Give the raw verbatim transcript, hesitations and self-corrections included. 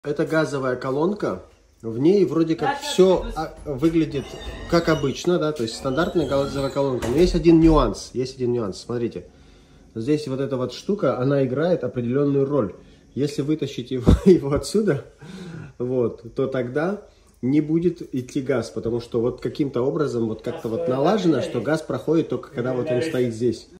Это газовая колонка. В ней вроде как все выглядит как обычно, да, то есть стандартная газовая колонка. Но есть один нюанс, есть один нюанс, смотрите. Здесь вот эта вот штука, она играет определенную роль. Если вытащить его, его отсюда, вот, то тогда не будет идти газ, потому что вот каким-то образом вот как-то вот налажено, что газ проходит только когда вот он стоит здесь.